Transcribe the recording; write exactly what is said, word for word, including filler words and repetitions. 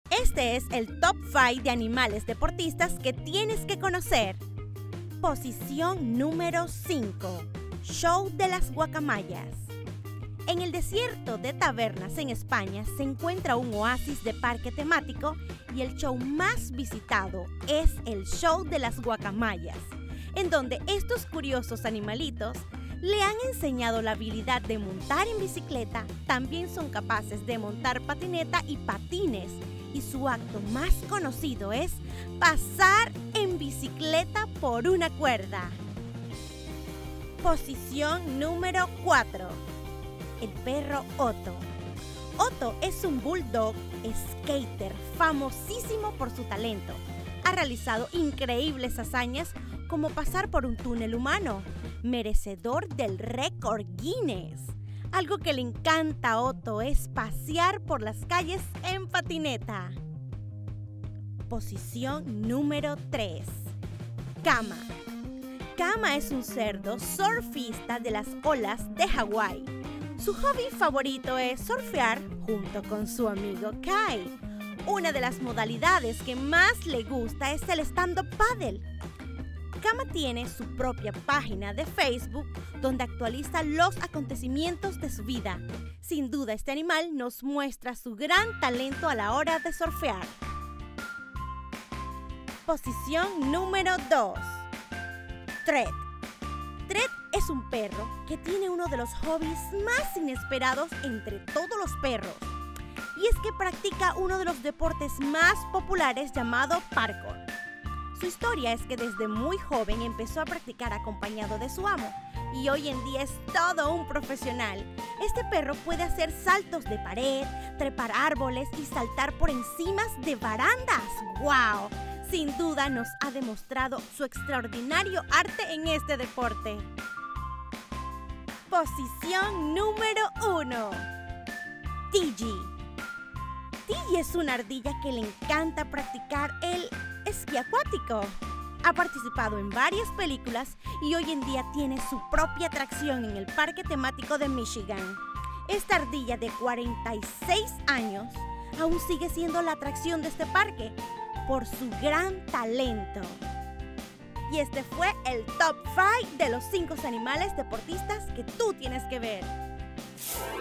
Este es el top cinco de animales deportistas que tienes que conocer. Posición número cinco. Show de las guacamayas. En el desierto de Tabernas en España se encuentra un oasis de parque temático y el show más visitado es el show de las guacamayas, en donde estos curiosos animalitos le han enseñado la habilidad de montar en bicicleta, también son capaces de montar patineta y patines, y su acto más conocido es pasar en bicicleta por una cuerda. Posición número cuatro. El perro Otto. Otto es un bulldog skater famosísimo por su talento. Ha realizado increíbles hazañas como pasar por un túnel humano, merecedor del récord Guinness. Algo que le encanta a Otto es pasear por las calles en patineta. Posición número tres. Kama. Kama es un cerdo surfista de las olas de Hawái. Su hobby favorito es surfear junto con su amigo Kai. Una de las modalidades que más le gusta es el stand-up paddle. Kama tiene su propia página de Facebook donde actualiza los acontecimientos de su vida. Sin duda, este animal nos muestra su gran talento a la hora de surfear. Posición número dos. Tred. Tred es un perro que tiene uno de los hobbies más inesperados entre todos los perros. Y es que practica uno de los deportes más populares llamado parkour. Su historia es que desde muy joven empezó a practicar acompañado de su amo y hoy en día es todo un profesional. Este perro puede hacer saltos de pared, trepar árboles y saltar por encima de barandas. ¡Wow! Sin duda nos ha demostrado su extraordinario arte en este deporte. Posición número uno. Tigi. Tigi es una ardilla que le encanta practicar el esquí acuático. Ha participado en varias películas y hoy en día tiene su propia atracción en el parque temático de Michigan. Esta ardilla de cuarenta y seis años aún sigue siendo la atracción de este parque por su gran talento. Y este fue el top cinco de los cinco animales deportistas que tú tienes que ver.